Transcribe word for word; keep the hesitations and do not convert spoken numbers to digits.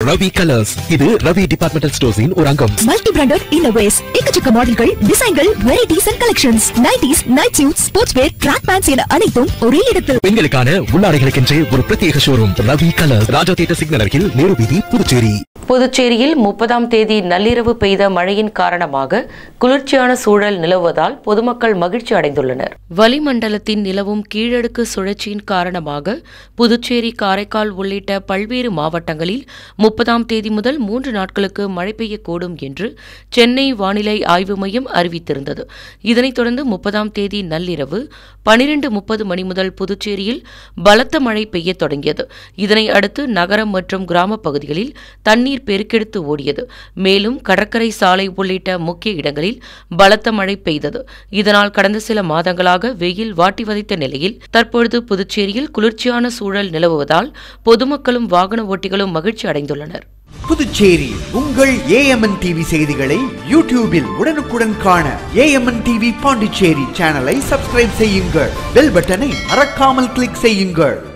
Ravi colours. இது Ravi departmental ஸ்டோர்ஸின் ஒரு அங்கம். மல்டி பிராண்டட் இன்னோவேஸ், எக்கச்சக்க மாடல்கள், டிசைன்கள், varieties and collections, nighties, night suit, sports wear, track pants என அனைத்தும் ஒரே இடத்தில். பெண்களுக்கான உள்ளாடைகளுக்கென்றே ஒரு பிரத்யேக showroom Ravi colours. Raja theatre signal அருகில் நேரு வீதி, புதுச்சேரி. புதுச்சேரியில் முப்பதாம் தேதி நள்ளிரவு பெய்த மழையின் காரணமாக குளிர்ச்சியான சூழல் நிலவுவதால் பொதுமக்கள் மகிழ்ச்சி அடைந்துள்ளனர். வளிமண்டலத்தின் நிலவும் கீழடுக்கு சுழற்சியின் காரணமாக புதுச்சேரி, காரைக்கால் உள்ளிட்ட பல்வேறு மாவட்டங்களில் முப்பதாம் தேதி முதல் மூன்று நாட்களுக்கு மழை பெய்யக்கூடும் என்று சென்னை வானிலை ஆய்வு மையம் அறிவித்திருந்தது. இதனைத் தொடர்ந்து முப்பதாம் தேதி நள்ளிரவு பனிரெண்டு முப்பது மணி முதல் புதுச்சேரியில் பலத்த மழை பெய்ய தொடங்கியது. இதனை அடுத்து நகரம் மற்றும் கிராம பகுதிகளில் தண்ணீர் பெருக்கெடுத்து ஓடியது. மேலும் கடற்கரை சாலை உள்ளிட்ட முக்கிய இடங்களில் பலத்த மழை பெய்தது. இதனால் கடந்த சில மாதங்களாக வெயில் வாட்டி வதைத்த நிலையில் தற்பொழுது புதுச்சேரியில் குளிர்ச்சியான சூழல் நிலவுவதால் பொதுமக்களும் வாகன ஓட்டிகளும் மகிழ்ச்சி அடைந்துள்ளனர். புதுச்சேரி உங்கள் A M N T V செய்திகளை யூடியூபில் உடனுக்குடன் காண A M N T V Pondicherry சேனலை சப்ஸ்கிரைப் செய்யுங்கள். பெல் பட்டனை மறக்காமல் கிளிக் செய்யுங்கள்.